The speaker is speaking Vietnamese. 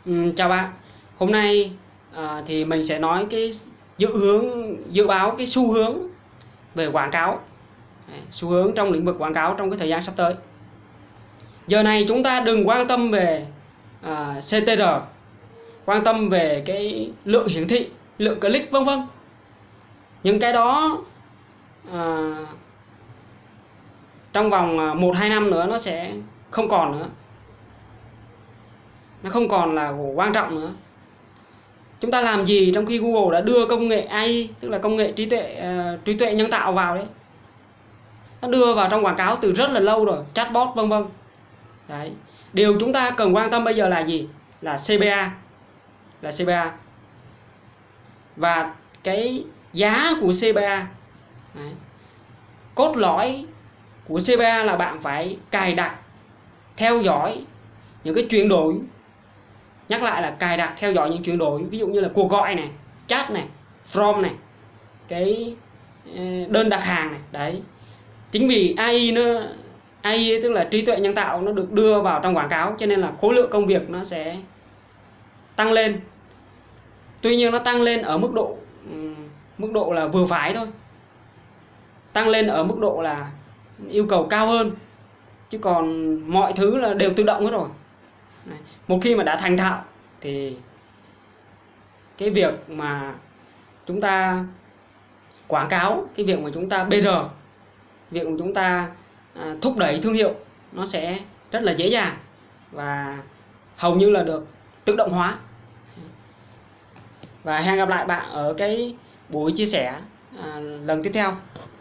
Chào bạn. Hôm nay thì mình sẽ nói cái dự báo cái xu hướng về quảng cáo. Xu hướng trong lĩnh vực quảng cáo trong cái thời gian sắp tới. Giờ này chúng ta đừng quan tâm về CTR, quan tâm về cái lượng hiển thị, lượng click vân vân. Những cái đó trong vòng 1-2 năm nữa nó sẽ không còn nữa. Nó không còn là quan trọng nữa. Chúng ta làm gì trong khi Google đã đưa công nghệ AI, tức là công nghệ trí tuệ nhân tạo vào đấy. Nó đưa vào trong quảng cáo từ rất là lâu rồi, chatbot vân vân. Đấy. Điều chúng ta cần quan tâm bây giờ là gì? Là CPA. Là CPA. Và cái giá của CPA. Đấy. Cốt lõi của CPA là bạn phải cài đặt, theo dõi những cái chuyển đổi. Nhắc lại là cài đặt, theo dõi những chuyển đổi, ví dụ như là cuộc gọi này, chat này, from này, cái đơn đặt hàng này. Đấy. Chính vì AI tức là trí tuệ nhân tạo nó được đưa vào trong quảng cáo, cho nên là khối lượng công việc nó sẽ tăng lên. Tuy nhiên nó tăng lên ở mức độ là vừa phải thôi. Tăng lên ở mức độ là yêu cầu cao hơn, chứ còn mọi thứ là đều tự động hết rồi. Một khi mà đã thành thạo thì cái việc mà chúng ta quảng cáo, cái việc mà chúng ta PR, việc mà chúng ta thúc đẩy thương hiệu nó sẽ rất là dễ dàng và hầu như là được tự động hóa. Và hẹn gặp lại bạn ở cái buổi chia sẻ lần tiếp theo.